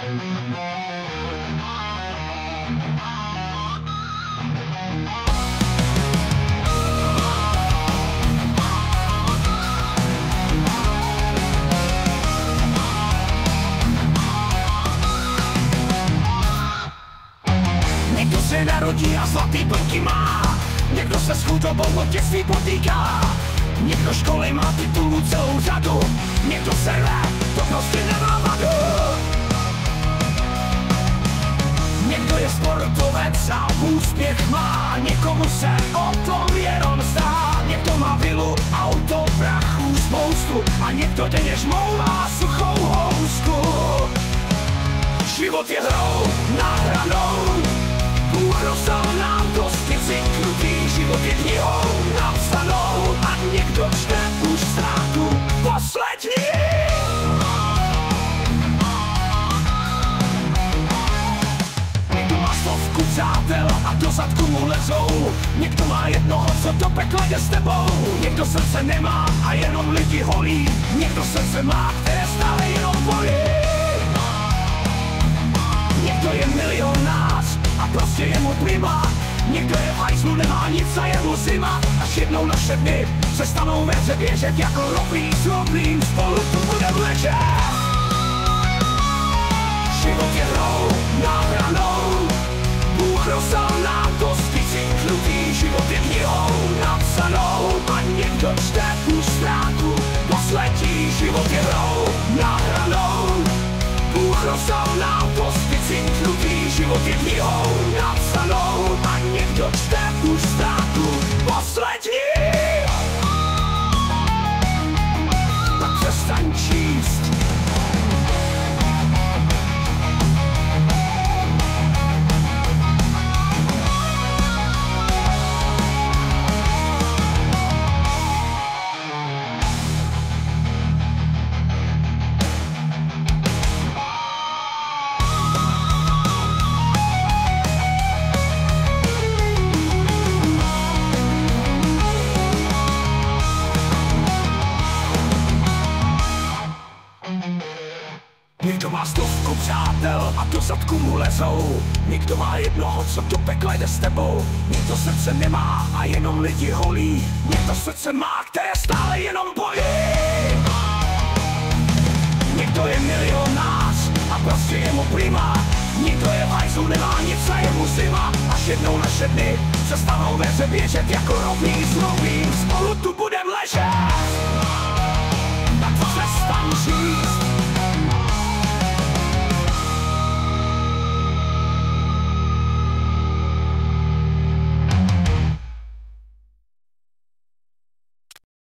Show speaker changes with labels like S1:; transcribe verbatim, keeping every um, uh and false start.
S1: Někdo se narodí a zlatý plky má, někdo se s chudobou od dětství potýká, někdo školy má titulů celou řadu, někdo se rve, to prostě nemá vadu. Někdo je sportovec a úspěch má, někomu se o tom jenom zdá. Někdo má vilu, auto, prachu, spoustu a někdo denně žmouvá suchou housku. Život je hrou nahranou, Bůh rozdal nám dost vyciknutý. Život je knihou napsanou a někdo čte už ztrátu poslední. Někdo má stovku přátel a do zadku mu lezou, někdo má jednoho, co do pekla jde s tebou. Někdo srdce nemá a jenom lidi holí, někdo srdce má, které stále jenom bolí. Někdo je milionář a prostě je mu prima, někdo je v hajzlu, nemá nic a je mu zima. Až jednou naše dny se stanou ve hře běžet jako ropný s rovným, spolu tu budem ležet. Život je hrou nahranou, Bůh rozdal nám dost vyciknutý. Život je knihou napsanou a někdo čte už ztrátu poslední. Život je hrou nahranou, Bůh rozdal nám dost vyciknutý. Život je knihou napsanou a někdo čte už ztrátu poslední. Tak přestaň číst. Někdo má stovku přátel a do zadku mu lezou, někdo má jednoho, co do pekla jde s tebou. Někdo srdce nemá a jenom lidi holí, někdo srdce má, které stále jenom bolí. Někdo je milionář a prostě je mu prima, někdo je v hajzlu, nemá nic a je mu zima. Až jednou naše dny se stanou ve hře běžet jako rovný s rovným, spolu tu budem ležet.